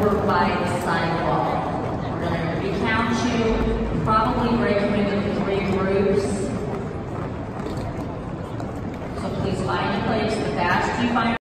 over by the sidewalk. We're going to recount you, probably break you into 3 groups. So please find a place. The faster you find